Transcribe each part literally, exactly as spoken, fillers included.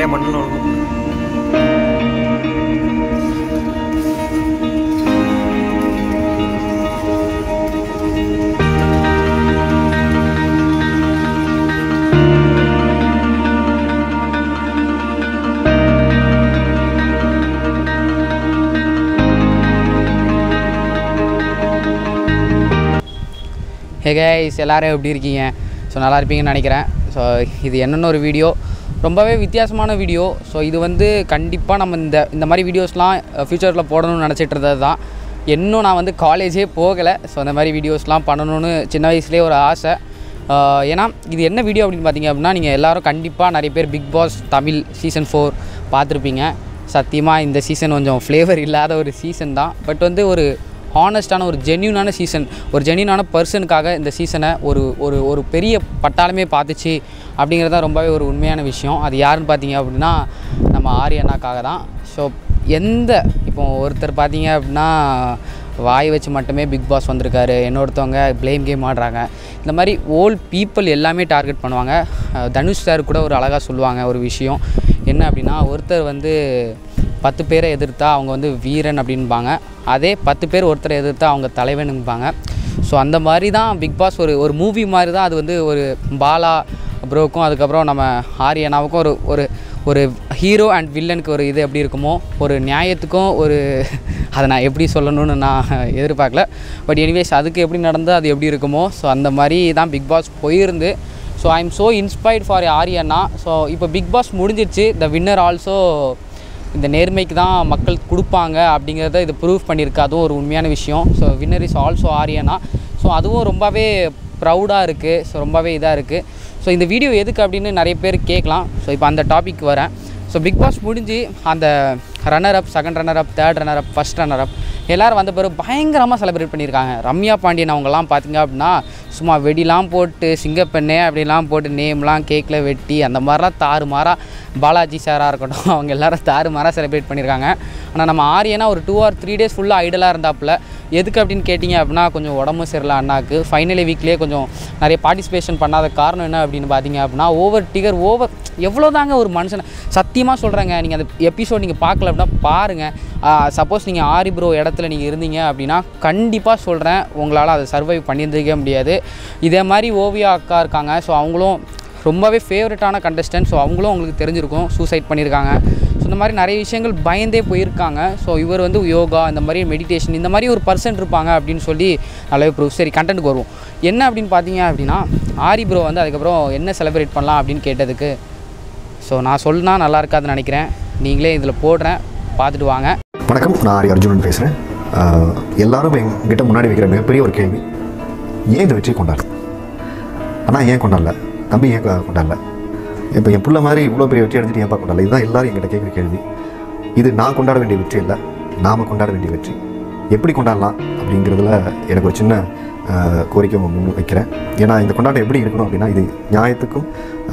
நிறைய மண்ணில் இருக்கும். ஹே கைஸ், எல்லோரும் எப்படி இருக்கீங்க? ஸோ நல்லா இருப்பீங்கன்னு நினைக்கிறேன். ஸோ இது என்னென்ன ஒரு வீடியோ, ரொம்பவே வித்தியாசமான வீடியோ. ஸோ இது வந்து கண்டிப்பாக நம்ம இந்த இந்த மாதிரி வீடியோஸ்லாம் ஃப்யூச்சரில் போடணும்னு நினச்சிட்டு இருந்தது தான். இன்னும் நான் வந்து காலேஜே போகலை. ஸோ அந்த மாதிரி வீடியோஸ்லாம் பண்ணணும்னு சின்ன வயசுலேயே ஒரு ஆசை. ஏன்னா இது என்ன வீடியோ அப்படின்னு பார்த்தீங்க அப்படின்னா, நீங்கள் எல்லோரும் கண்டிப்பாக நிறைய பேர் Bigg Boss Tamil season four பார்த்துருப்பீங்க. சத்தியமாக இந்த சீசன் கொஞ்சம் ஃப்ளேவர் இல்லாத ஒரு சீசன் தான். பட் வந்து ஒரு ஹானஸ்டான ஒரு ஜென்யூனான சீசன், ஒரு ஜென்யூனான பர்சனுக்காக இந்த சீசனை ஒரு ஒரு ஒரு பெரிய பட்டாளமே பார்த்துச்சு அப்படிங்கிறது தான் ரொம்பவே ஒரு உண்மையான விஷயம். அது யாருன்னு பார்த்தீங்க அப்படின்னா நம்ம ஆரியண்ணாக்காக தான். ஸோ எந்த இப்போ ஒருத்தர் பார்த்தீங்க அப்படின்னா வாய் வச்சு மட்டுமே பிக் பாஸ் வந்திருக்காரு, இன்னொருத்தவங்க ப்ளேம் கேம் ஆடுறாங்க. இந்த மாதிரி ஓல்ட் பீப்புள் எல்லாமே டார்கெட் பண்ணுவாங்க. தனுஷ் சார் கூட ஒரு அழகாக சொல்லுவாங்க ஒரு விஷயம் என்ன அப்படின்னா, ஒருத்தர் வந்து பத்து பேரை எதிர்த்தா அவங்க வந்து வீரன் அப்படின்பாங்க, அதே பத்து பேர் ஒருத்தரை எதிர்த்தா அவங்க தலைவனும்பாங்க. ஸோ அந்த மாதிரி தான் பிக் பாஸ் ஒரு ஒரு மூவி மாதிரி தான். அது வந்து ஒரு பாலா ப்ரோக்கும் அதுக்கப்புறம் நம்ம ஆரியனாவுக்கும் ஒரு ஒரு ஒரு ஹீரோ அண்ட் வில்லனுக்கு ஒரு இது எப்படி இருக்குமோ, ஒரு நியாயத்துக்கும் ஒரு அதை நான் எப்படி சொல்லணும்னு நான் எதிர்பார்க்கல. பட் எனிவேஸ் அதுக்கு எப்படி நடந்து அது எப்படி இருக்குமோ, ஸோ அந்த மாதிரி தான் பிக் பாஸ் போயிருந்து. So I am so inspired for ஆரியண்ணா. ஸோ இப்போ பிக் பாஸ் முடிஞ்சிருச்சு. த வின்னர் ஆல்சோ இந்த நேர்மைக்கு தான் மக்கள் கொடுப்பாங்க அப்படிங்கிறத இது ப்ரூவ் பண்ணியிருக்கு. அதுவும் ஒரு உண்மையான விஷயம். ஸோ வின்னர் இஸ் ஆல்சோ ஆரியண்ணா. ஸோ அதுவும் ரொம்பவே ப்ரௌடாக இருக்குது. ஸோ ரொம்பவே இதாக இருக்குது. ஸோ இந்த வீடியோ எதுக்கு அப்படின்னு நிறைய பேர் கேட்கலாம். ஸோ இப்போ அந்த டாபிக் வரேன். ஸோ பிக் பாஸ் முடிஞ்சு அந்த runner up, second runner up, third runner up, first runner up எல்லோரும் வந்த பிறகு பயங்கரமாக செலிப்ரேட் பண்ணியிருக்காங்க. ரம்யா பாண்டியன் அவங்கெல்லாம் பார்த்திங்க அப்படின்னா சும்மா வெடிலாம் போட்டு சிங்கப்பெண்ணே அப்படிலாம் போட்டு நேம்லாம் கேக்கில் வெட்டி அந்த மாதிரிலாம் தாறு மாறாக, பாலாஜி சாராக இருக்கட்டும் அவங்க எல்லோரும் தாறு மாறாக செலிப்ரேட் பண்ணியிருக்காங்க. ஆனால் நம்ம ஆரியனா ஒரு டூ ஆர் த்ரீ டேஸ் ஃபுல்லாக ஐடலாக இருந்தாப்புல. எதுக்கு அப்படின்னு கேட்டிங்க அப்படின்னா, கொஞ்சம் உடம்பு சரியில்லை அண்ணாக்கு. ஃபைனலி வீக்லேயே கொஞ்சம் நிறைய பார்ட்டிசிபேஷன் பண்ணாத காரணம் என்ன அப்படின்னு பார்த்தீங்க அப்படின்னா, ஓவர் டிகர் ஓவர் எவ்வளோ தாங்க ஒரு மனுஷனை சத்தியமாக சொல்கிறேங்க. நீங்கள் அந்த எபிசோட் நீங்கள் பார்க்கல அப்படின்னா பாருங்கள். சப்போஸ் நீங்கள் ஆரி ப்ரோ இடத்துல நீங்கள் இருந்தீங்க அப்படின்னா கண்டிப்பாக சொல்கிறேன், உங்களால் அதை சர்வைவ் பண்ணியிருந்துக்கவே முடியாது. இதே மாதிரி ஓவியா அக்கா இருக்காங்க. ஸோ அவங்களும் ரொம்பவே ஃபேவரட்டான கண்டஸ்டன்ட். ஸோ அவங்களும் உங்களுக்கு தெரிஞ்சிருக்கும், சூசைட் பண்ணியிருக்காங்க. ஸோ இந்த மாதிரி நிறைய விஷயங்கள் பயந்தே போயிருக்காங்க. ஸோ இவர் வந்து யோகா, இந்த மாதிரி மெடிடேஷன், இந்த மாதிரி ஒரு பர்சன் இருப்பாங்க அப்படின்னு சொல்லி நல்லாவே ப்ரூஃப். சரி, கண்டென்ட்டுக்கு வருவோம். என்ன அப்படின்னு பார்த்தீங்க அப்படின்னா, ஆரி ப்ரோ வந்து அதுக்கப்புறம் என்ன செலிப்ரேட் பண்ணலாம் அப்படின்னு கேட்டதுக்கு, ஸோ நான் சொன்னா நல்லா இருக்காதுன்னு நினைக்கிறேன். நீங்களே இதில் போடுறேன், பார்த்துட்டு வாங்க. வணக்கம், நான் ஆரி அர்ஜுனன் பேசுகிறேன். எல்லாரும் எங்கிட்ட முன்னாடி வைக்கிற மிகப்பெரிய ஒரு கேள்வி, ஏன் இந்த வெற்றி கொண்டாடு? ஆனால் ஏன் கொண்டாடல? தம்பி ஏன் கொண்டாடல? இப்போ என் பிள்ளை மாதிரி இவ்வளோ பெரிய வெற்றி அடைஞ்சிட்டு ஏன்ப்பா கொண்டாடல? இதுதான் எல்லோரும் எங்கிட்ட கேட்குற கேள்வி. இது நான் கொண்டாட வேண்டிய வெற்றி இல்லை, நாம் கொண்டாட வேண்டிய வெற்றி. எப்படி கொண்டாடலாம் அப்படிங்கிறதுல எனக்கு ஒரு சின்ன கோரிக்கை முன் வைக்கிறேன். ஏன்னா இந்த கொண்டாட்டம் எப்படி இருக்கணும் அப்படின்னா, இது நியாயத்துக்கும்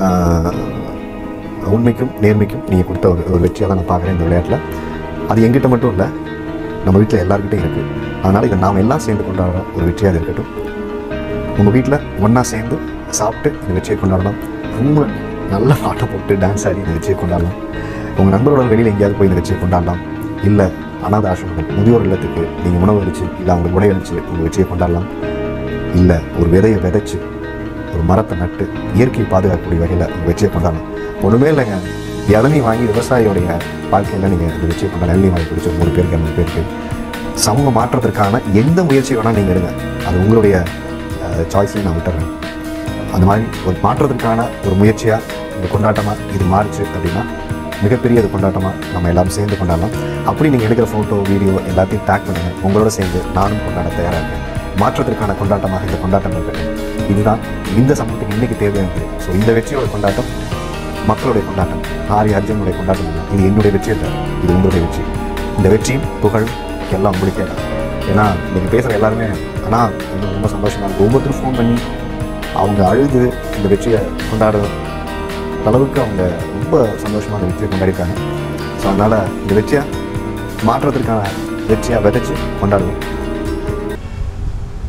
உண்மைக்கும் நேர்மைக்கும் நீங்கள் கொடுத்த ஒரு ஒரு வெற்றியாக தான் நான் பார்க்குறேன் இந்த விளையாட்டில். அது எங்கிட்ட மட்டும் இல்லை, நம்ம வீட்டில் எல்லாருக்கிட்டையும் இருக்குது. அதனால் இதை நாம் எல்லாம் சேர்ந்து கொண்டாடுற ஒரு வெற்றியாக இருக்கட்டும். உங்கள் வீட்டில் ஒன்றா சேர்ந்து சாப்பிட்டு இந்த வெற்றியை கொண்டாடலாம். ரொம்ப நல்ல பாட்டை போட்டு டான்ஸ் ஆடி இந்த வெற்றியை கொண்டாடலாம். உங்கள் நண்பரோட வெளியில் எங்கேயாவது போய் இந்த வெற்றியை கொண்டாடலாம். இல்லை அனாதை ஆசிரமங்கள், முதியோர் இல்லத்துக்கு நீங்கள் உணவு அளித்து, இல்லை அவங்களுக்கு உடை அளித்து உங்கள் வெற்றியை கொண்டாடலாம். இல்லை ஒரு விதையை விதைச்சி ஒரு மரத்தை நட்டு இயற்கையை பாதுகாக்கக்கூடிய வகையில் உங்கள் வெற்றியை கொண்டாடலாம். ஒன்றுமே இல்லைங்க, இளநீ வாங்கி விவசாயியோடைய வாழ்க்கையில் நீங்கள் இந்த வெற்றியை கொண்டாடலாம். இளநீ வாங்கி பிடிச்ச மூணு பேருக்கு மூணு பேருக்கு சமூக மாற்றத்திற்கான எந்த முயற்சி வேணால் நீங்கள் எடுங்க. அது உங்களுடைய சாய்ஸையும் நான் விட்டுறேன். அந்த மாதிரி ஒரு மாற்றத்திற்கான ஒரு முயற்சியாக இந்த கொண்டாட்டமாக இது மாறிச்சு அப்படின்னா மிகப்பெரிய ஒரு கொண்டாட்டமாக நம்ம எல்லோரும் சேர்ந்து கொண்டாடலாம். அப்படி நீங்கள் எடுக்கிற ஃபோட்டோ வீடியோ எல்லாத்தையும் டேக் பண்ணுங்கள். உங்களோட சேர்ந்து நானும் கொண்டாட தயாராக இருக்கேன். மாற்றத்திற்கான கொண்டாட்டமாக இந்த கொண்டாட்டம் இருக்கட்டும். இதுதான் இந்த சமூகத்துக்கு இன்றைக்கி தேவையானது. ஸோ இந்த வெற்றியோட கொண்டாட்டம் மக்களுடைய கொண்டாட்டம், ஆரி அர்ஜுனுடைய கொண்டாட்டம் இல்லை. இது என்னுடைய வெற்றி இல்லை, இது உங்களுடைய வெற்றி. இந்த வெற்றியும் புகழும் எல்லாம் உங்களுக்கே தான். ஏன்னா நீங்கள் பேசுகிற எல்லாருமே ஆனால் இன்னும் ரொம்ப சந்தோஷமாக இருக்குது. ஒவ்வொருத்தரும் ஃபோன் பண்ணி அவங்க அழுது இந்த வெற்றியை கொண்டாடுற அளவுக்கு அவங்க ரொம்ப சந்தோஷமாக அந்த வெற்றியை கொண்டாடிருக்காங்க. ஸோ அதனால் இந்த வெற்றியை மாற்றத்திற்கான வெற்றியாக விதைச்சி கொண்டாடுவோம்.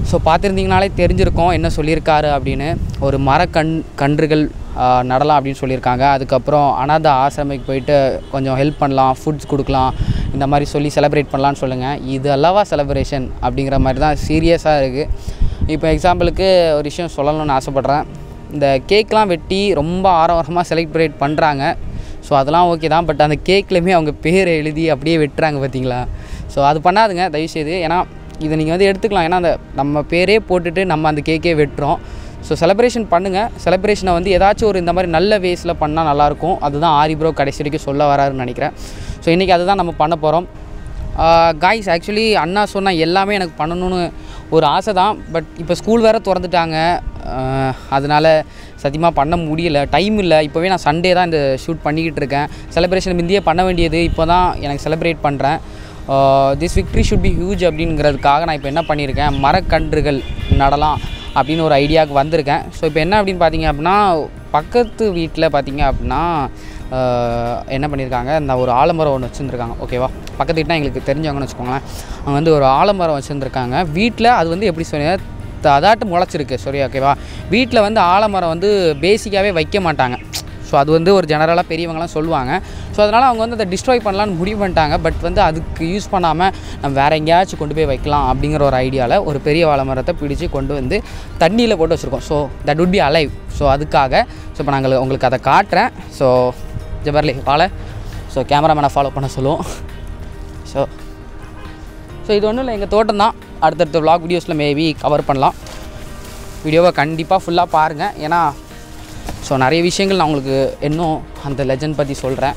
ஸோ பார்த்துருந்தீங்கனாலே தெரிஞ்சிருக்கோம் என்ன சொல்லியிருக்காரு அப்படின்னு. ஒரு மரக்கண் கன்றுகள் நடலாம் அப்படின்னு சொல்லியிருக்காங்க. அதுக்கப்புறம் அனாதை ஆசிரமிக்கு போயிட்டு கொஞ்சம் ஹெல்ப் பண்ணலாம், ஃபுட்ஸ் கொடுக்கலாம், இந்த மாதிரி சொல்லி செலிப்ரேட் பண்ணலான்னு சொல்லுங்கள். இது அல்லவா செலிப்ரேஷன் அப்படிங்கிற மாதிரி தான் சீரியஸாக இருக்குது. இப்போ எக்ஸாம்பிளுக்கு ஒரு விஷயம் சொல்லணும்னு ஆசைப்பட்றேன். இந்த கேக்லாம் வெட்டி ரொம்ப ஆரவாரமாக செலிப்ரேட் பண்ணுறாங்க. ஸோ அதெல்லாம் ஓகே தான். பட் அந்த கேக்லேயுமே அவங்க பேரை எழுதி அப்படியே வெட்டுறாங்க பார்த்தீங்களா. ஸோ அது பண்ணாதுங்க தயவுசெய்து. ஏன்னா இதை நீங்கள் வந்து எடுத்துக்கலாம். ஏன்னா அந்த நம்ம பேரே போட்டுட்டு நம்ம அந்த கேக்கே வெட்டுறோம். ஸோ செலிப்ரேஷன் பண்ணுங்கள். செலிப்ரேஷனை வந்து ஏதாச்சும் ஒரு இந்த மாதிரி நல்ல வேஸில் பண்ணால் நல்லாயிருக்கும். அதுதான் ஆரி ப்ரோ கடைசி வரைக்கும் சொல்ல வராருன்னு நினைக்கிறேன். ஸோ இன்றைக்கி அதுதான் நம்ம பண்ண போகிறோம். காய்ஸ் ஆக்சுவலி அண்ணா சொன்ன எல்லாமே எனக்கு பண்ணணும்னு ஒரு ஆசை தான். பட் இப்போ ஸ்கூல் வேறு திறந்துட்டாங்க. அதனால் சத்தியமாக பண்ண முடியல, டைம் இல்லை. இப்போவே நான் சண்டே தான் இந்த ஷூட் பண்ணிக்கிட்டு இருக்கேன். செலிப்ரேஷன் முந்தியே பண்ண வேண்டியது இப்போ தான் எனக்கு செலிப்ரேட் பண்ணுறேன். This victory should be huge அப்படிங்கிறதுக்காக நான் இப்போ என்ன பண்ணியிருக்கேன், மரக்கன்றுகள் நடலாம் அப்படின்னு ஒரு ஐடியாவுக்கு வந்திருக்கேன். ஸோ இப்போ என்ன அப்படின்னு பார்த்தீங்க அப்படின்னா, பக்கத்து வீட்டில் பார்த்தீங்க அப்படின்னா என்ன பண்ணியிருக்காங்க, இந்த ஒரு ஆலமரம் ஒன்று வச்சுருந்துருக்காங்க. ஓகேவா, பக்கத்து வீட்டில் எங்களுக்கு தெரிஞ்சவங்கன்னு வச்சுக்கோங்களேன். அவங்க வந்து ஒரு ஆலமரம் வச்சுருந்துருக்காங்க வீட்டில். அது வந்து எப்படி சொன்னீங்க, அதாட்டு முளைச்சிருக்கு. சரி ஓகேவா. வீட்டில் வந்து ஆலமரம் வந்து பேசிக்காகவே வைக்க மாட்டாங்க. ஸோ அது வந்து ஒரு ஜெனரலாக பெரியவங்களாம் சொல்லுவாங்க. ஸோ அதனால் அவங்க வந்து அதை டிஸ்ட்ராய் பண்ணலான்னு முடிவு பண்ணிட்டாங்க. பட் வந்து அதுக்கு யூஸ் பண்ணாமல் நம்ம வேறு எங்கேயாச்சும் கொண்டு போய் வைக்கலாம் அப்படிங்கிற ஒரு ஐடியாவில் ஒரு பெரிய வாழைமரத்தை பிடிச்சி கொண்டு வந்து தண்ணியில் போட்டு வச்சுருக்கோம். So that would be alive. So அதுக்காக ஸோ இப்போ நாங்கள் உங்களுக்கு அதை காட்டுறேன். ஸோ ஜபர்லி வாழை. ஸோ கேமராமேனை ஃபாலோ பண்ண சொல்லுவோம். ஸோ ஸோ இது ஒன்றும் இல்லை, எங்கள் தோட்டம் தான். அடுத்தடுத்த vlog வீடியோஸில் மேபி கவர் பண்ணலாம். வீடியோவை கண்டிப்பாக ஃபுல்லாக பாருங்கள். ஏன்னா ஸோ நிறைய விஷயங்கள் நான் உங்களுக்கு இன்னும் அந்த லெஜண்ட் பற்றி சொல்கிறேன்.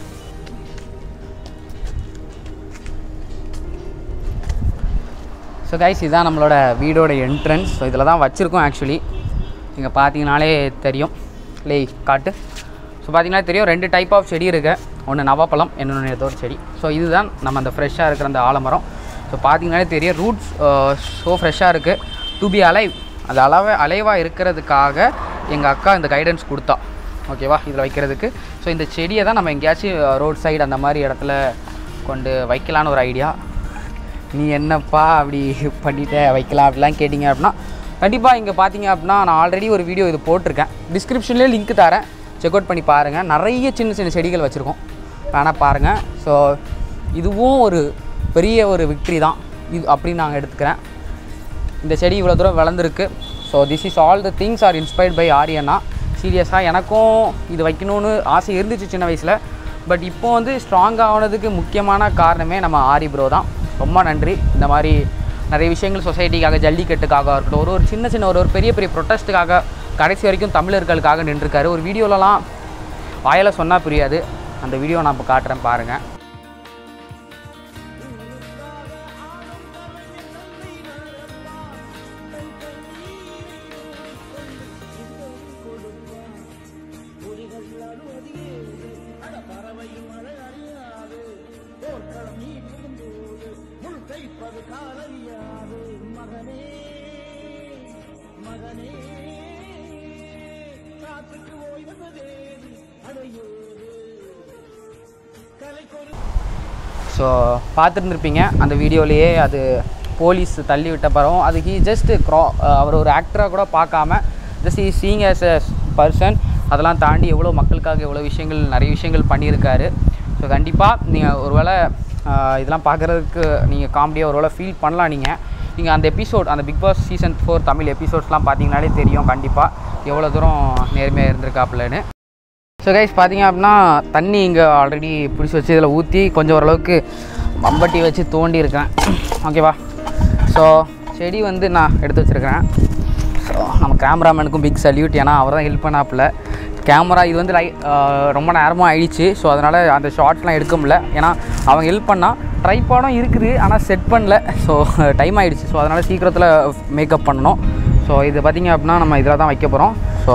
ஸோ கைஸ் இதுதான் நம்மளோட வீடோட என்ட்ரன்ஸ். ஸோ இதில் தான் வச்சுருக்கோம். ஆக்சுவலி இங்கே பார்த்தீங்கனாலே தெரியும். லே காட்டு. ஸோ பார்த்தீங்கன்னா தெரியும், ரெண்டு டைப் ஆஃப் செடி இருக்குது. ஒன்று நவாப்பழம், இன்னொன்று ஏதோ ஒரு செடி. ஸோ இதுதான் நம்ம அந்த ஃப்ரெஷ்ஷாக இருக்கிற அந்த ஆலமரம். ஸோ பார்த்தீங்கன்னாலே தெரியும், ரூட்ஸ் ஸோ ஃப்ரெஷ்ஷாக இருக்குது. டு பி அலைவ், அது அளவை அலைவாக இருக்கிறதுக்காக எங்கள் அக்கா இந்த கைடன்ஸ் கொடுத்தா. ஓகேவா, இதில் வைக்கிறதுக்கு. ஸோ இந்த செடியை தான் நம்ம எங்கேயாச்சும் ரோட் சைடு அந்த மாதிரி இடத்துல கொண்டு வைக்கலான்னு ஒரு ஐடியா. நீ என்னப்பா அப்படி பண்ணிட்ட வைக்கலாம் அப்படிலாம் கேட்டிங்க அப்படின்னா, கண்டிப்பாக இங்கே பார்த்தீங்க அப்படின்னா நான் ஆல்ரெடி ஒரு வீடியோ இது போட்டிருக்கேன். டிஸ்கிரிப்ஷன்லேயே லிங்க் தரேன், செக் அவுட் பண்ணி பாருங்கள். நிறைய சின்ன சின்ன செடிகள் வச்சுருக்கோம், வேணால் பாருங்கள். ஸோ இதுவும் ஒரு பெரிய ஒரு விக்ட்ரி தான் இது அப்படின்னு நாங்கள் எடுத்துக்கிறேன். இந்த செடி இவ்வளோ தூரம் வளர்ந்துருக்கு. So this is all the things are inspired by ஆரியண்ணா. சீரியஸாக எனக்கும் இது வைக்கணும்னு ஆசை இருந்துச்சு சின்ன வயசில். பட் இப்போ வந்து ஸ்ட்ராங் ஆனதுக்கு முக்கியமான காரணமே நம்ம ஆரி ப்ரோ தான். ரொம்ப நன்றி. இந்த மாதிரி நிறைய விஷயங்கள் சொசைட்டிக்காக, ஜல்லிக்கட்டுக்காக இருக்கட்டும், ஒரு ஒரு சின்ன சின்ன ஒரு ஒரு பெரிய பெரிய ப்ரொட்டஸ்ட்டுக்காக கடைசி வரைக்கும் தமிழர்களுக்காக நின்றுருக்காரு. ஒரு வீடியோலலாம் வாயில் சொன்னால் புரியாது. அந்த வீடியோ நான் இப்போ காட்டுறேன் பாருங்கள். ஸோ பார்த்துருந்துருப்பீங்க அந்த வீடியோலேயே, அது போலீஸ் தள்ளி விட்ட படம். அது ஹீ ஜஸ்ட் க்ரா அவர் ஒரு ஆக்டராக கூட பார்க்காம just he seeing as a person. அதெல்லாம் தாண்டி எவ்வளோ மக்களுக்காக எவ்வளோ விஷயங்கள் நிறைய விஷயங்கள் பண்ணியிருக்காரு. ஸோ கண்டிப்பாக நீங்கள் ஒரு வேளை இதெல்லாம் பார்க்குறதுக்கு நீங்கள் காமெடியாக ஒரு வேளை ஃபீல் பண்ணலாம். நீங்கள் நீங்கள் அந்த எபிசோட், அந்த Bigg Boss season four Tamil எபிசோட்ஸ்லாம் பார்த்தீங்கனாலே தெரியும் கண்டிப்பாக எவ்வளோ தூரம் நேர்மையாக இருந்திருக்காப்புலன்னு. ஸோ கைஸ் பார்த்தீங்க அப்படின்னா தண்ணி இங்கே ஆல்ரெடி பிடிச்சி வச்சு இதில் ஊற்றி கொஞ்சம் ஓரளவுக்கு மம்பட்டி வச்சு தோண்டி இருக்கேன். ஓகேவா. ஸோ செடி வந்து நான் எடுத்து வச்சுருக்கிறேன். ஸோ நம்ம கேமராமேனுக்கும் பிக் சல்யூட். ஏன்னா அவர் தான் ஹெல்ப் பண்ணாப்புல. கேமரா இது வந்து லை ரொம்ப நேரமாக ஆயிடுச்சு. ஸோ அதனால் அந்த ஷார்ட்ஸ்லாம் எடுக்க முடியல. ஏன்னா அவங்க ஹெல்ப் பண்ணால் ட்ரைபாடும் இருக்குது, ஆனால் செட் பண்ணல. ஸோ டைம் ஆகிடுச்சு. ஸோ அதனால் சீக்கிரத்தில் மேக்கப் பண்ணணும். ஸோ இது பார்த்திங்க அப்படின்னா நம்ம இதில் தான் வைக்க போகிறோம். ஸோ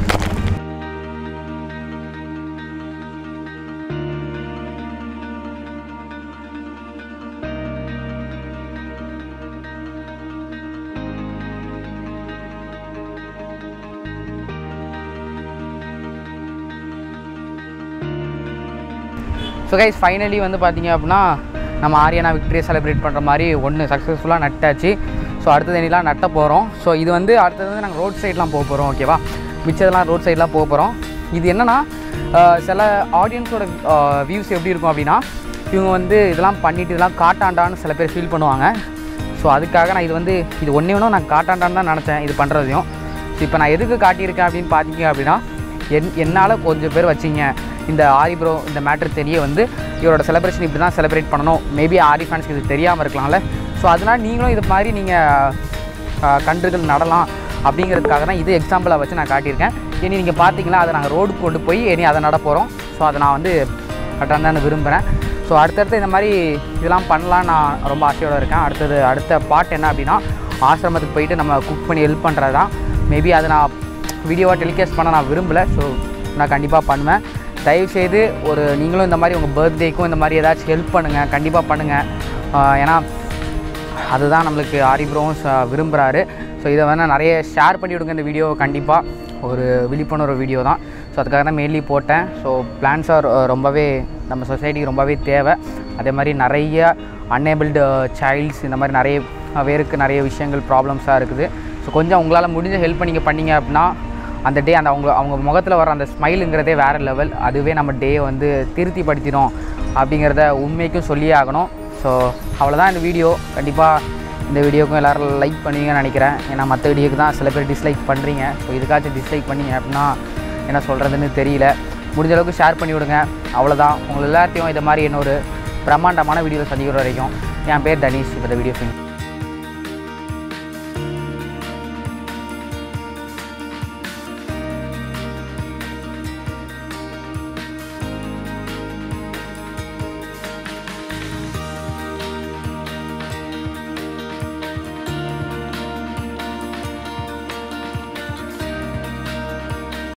ஸோ கைஸ் ஃபைனலி வந்து பார்த்திங்க அப்படின்னா நம்ம ஆரியனா விக்டரியை செலிப்ரேட் பண்ணுற மாதிரி ஒன்று சக்ஸஸ்ஃபுல்லாக நட்டாச்சு. ஸோ அடுத்தது எல்லாம் நட்ட போகிறோம். ஸோ இது வந்து அடுத்தது வந்து நாங்கள் ரோட் சைட்லாம் போக போகிறோம். ஓகேவா, மிச்சதெல்லாம் ரோட் சைட்லாம் போக போகிறோம். இது என்னென்னா சில ஆடியன்ஸோட வியூஸ் எப்படி இருக்கும் அப்படின்னா, இவங்க வந்து இதெல்லாம் பண்ணிவிட்டு இதெல்லாம் காட்டாண்டான்னு சில பேர் ஃபீல் பண்ணுவாங்க. ஸோ அதுக்காக நான் இது வந்து இது ஒன்றே ஒன்றும் நான் காட்டாண்டான்னு தான் நினச்சேன் இது பண்ணுறதையும். ஸோ இப்போ நான் எதுக்கு காட்டியிருக்கேன் அப்படின்னு பார்த்தீங்க அப்படின்னா, என் என்னால் கொஞ்சம் பேர் வச்சிங்க இந்த ஆரி ப்ரோ இந்த மேட்ரு தெரிய வந்து இவரோட செலிப்ரேஷன் இப்படி தான் செலிப்ரேட் பண்ணணும், மேபி ஆரி ஃபேன்ஸ்க்கு இது தெரியாமல் இருக்கலாம்ல. ஸோ அதனால் நீங்களும் இது மாதிரி நீங்கள் கன்றுகள் நடலாம் அப்படிங்கிறதுக்காக தான் இது எக்ஸாம்பிளாக வச்சு நான் காட்டியிருக்கேன். இனி நீங்கள் பார்த்தீங்கன்னா அதை நாங்கள் ரோடுக்கு கொண்டு போய் இனி அதை நட போகிறோம். ஸோ அதை நான் வந்து கட்டான்னு விரும்புகிறேன். ஸோ அடுத்தடுத்து இந்த மாதிரி இதெல்லாம் பண்ணலாம் நான் ரொம்ப ஆசையோடு இருக்கேன். அடுத்தது அடுத்த பார்ட் என்ன அப்படின்னா, ஆசிரமத்துக்கு போயிட்டு நம்ம குக் பண்ணி ஹெல்ப் பண்ணுறது தான். மேபி அதை நான் வீடியோவாக டெலிகாஸ்ட் பண்ண நான் விரும்பலை. ஸோ நான் கண்டிப்பாக பண்ணுவேன். தயவுசெய்து ஒரு நீங்களும் இந்த மாதிரி உங்கள் பர்த்டேக்கும் இந்த மாதிரி ஏதாச்சும் ஹெல்ப் பண்ணுங்கள், கண்டிப்பாக பண்ணுங்கள். ஏன்னா அதுதான் நம்மளுக்கு ஆரி ப்ரோவும் விரும்புகிறாரு. ஸோ இதை வேணால் நிறைய ஷேர் பண்ணி விடுங்க. இந்த வீடியோ கண்டிப்பாக ஒரு விழிப்புணர்வு வீடியோ தான். ஸோ அதுக்காக தான் மெயின்லி போட்டேன். ஸோ பிளான்ஸ் ஆர் ரொம்பவே நம்ம சொசைட்டிக்கு ரொம்பவே தேவை. அதே மாதிரி நிறைய அன்னேபிள்டு சைல்ட்ஸ் இந்த மாதிரி நிறைய பேருக்கு நிறைய விஷயங்கள் ப்ராப்ளம்ஸாக இருக்குது. ஸோ கொஞ்சம் உங்களால் முடிஞ்ச ஹெல்ப் நீங்கள் பண்ணிங்க அப்படின்னா அந்த டே அந்த அவங்க அவங்க முகத்தில் வர அந்த ஸ்மைலுங்கிறதே வேறு லெவல். அதுவே நம்ம டே வந்து திருப்தி படுத்திடும் அப்படிங்கிறத உண்மைக்கும் சொல்லியே ஆகணும். ஸோ அவ்வளோதான் இந்த வீடியோ. கண்டிப்பாக இந்த வீடியோக்கும் எல்லோரும் லைக் பண்ணுவீங்கன்னு நினைக்கிறேன். ஏன்னா மற்ற வீடியோக்கு தான் சில பேர் டிஸ்லைக் பண்ணுறீங்க. ஸோ இதுக்காச்சும் டிஸ்லைக் பண்ணிங்க அப்படின்னா என்ன சொல்கிறதுன்னு தெரியல. முடிஞ்ச அளவுக்கு ஷேர் பண்ணி விடுங்க. அவ்வளோதான். உங்கள் எல்லாத்தையும் இதை மாதிரி இன்னொரு பிரம்மாண்டமான வீடியோவில் சந்திக்கிற வரைக்கும் என் பேர் தனீஷ். இப்போ இந்த வீடியோ ஃபினிஷ்.